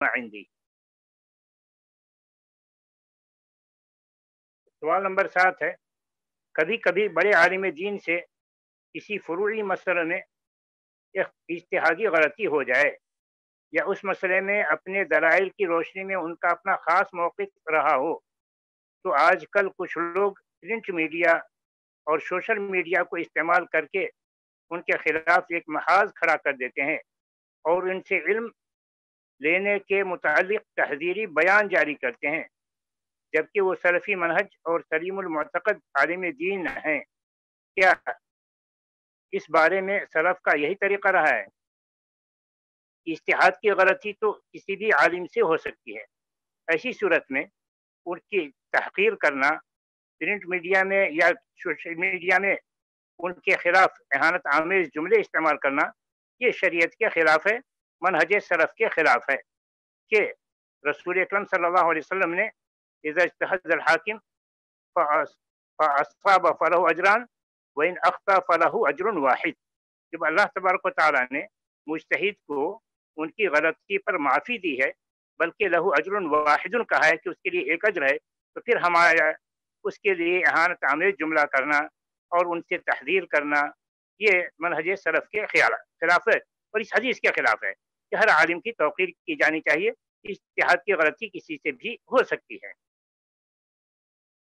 عندي۔ سوال نمبر 7 ہے، کبھی کبھی بڑے عالم دین سے کسی فروعی مسئلے میں اجتہادی غلطی ہو جائے یا اس مسئلے میں اپنے دلائل کی روشنی میں ان کا اپنا خاص موقف رہا ہو، تو آج کل کچھ لوگ پرنٹ میڈیا اور سوشل میڈیا کو استعمال کر کے ان کے خلاف ایک محاذ کھڑا کر دیتے ہیں اور ان سے علم لینے کے متعلق تحذیری بیان جاری کرتے ہیں، جبکہ وہ سلفی منہج اور سلیم المعتقد عالم دین ہیں۔ کیا اس بارے میں سلف کا یہی طریقہ رہا ہے؟ اجتہاد کی غلطی تو کسی بھی عالم سے ہو سکتی ہے، ایسی صورت میں ان کی تحقیر کرنا، پرنٹ میڈیا میں یا سوشل میڈیا میں ان کے خلاف اہانت آمیز جملے استعمال کرنا، یہ شریعت کے خلاف ہے، منہج سلف کے خلاف ہے کہ رسول اکرم صلی اللہ علیہ وسلم نے اذا اجتہد الحاکم فاصاب فلہ اجران وان اخطا فلہ اجر واحد۔ جب اللہ تبارک و تعالیٰ نے مجتہد کو ان کی غلطی پر معافی دی ہے، بلکہ لہو اجر واحد کہا ہے کہ اس کے لیے ایک اجر ہے، تو پھر ہمارا اس کے لیے اہانت آمیز جملہ کرنا اور ان سے تحذیر کرنا، یہ منہج سلف کے خلاف ہے اور اس حدیث کے خلاف ہے کہ ہر عالم کی توقیر کی جانی چاہیے، اجتہاد کی غلطی کسی سے بھی ہو سکتی ہے۔